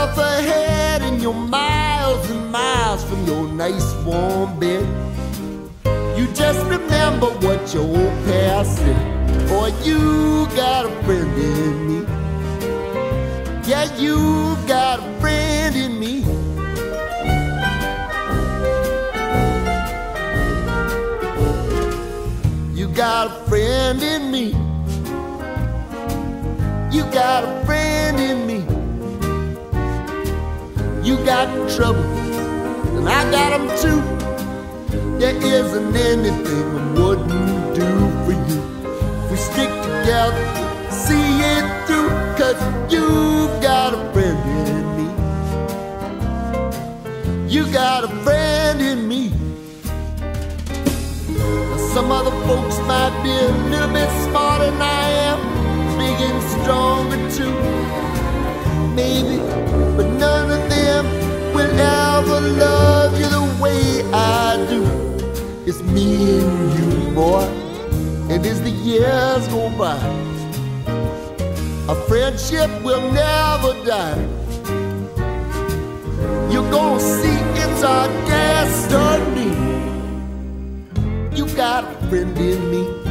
yourself ahead and you're miles and miles from your nice warm bed. You just remember what your old past said. Boy, you got a friend in me. Yeah, you got a friend in me. You got a friend in me. You got a friend in me. You got trouble, and I got them too. There isn't anything I wouldn't do for you. If we stick together, see it through, 'cause you got a friend in me. You got a friend in me. Now, some other folks might be a little bit smarter than I am, big and stronger too, maybe, but none of them will ever love you the way I do. It's me and you, boy, and as the years go by, our friendship will never die. You're gonna see it's our destiny. You got a friend in me.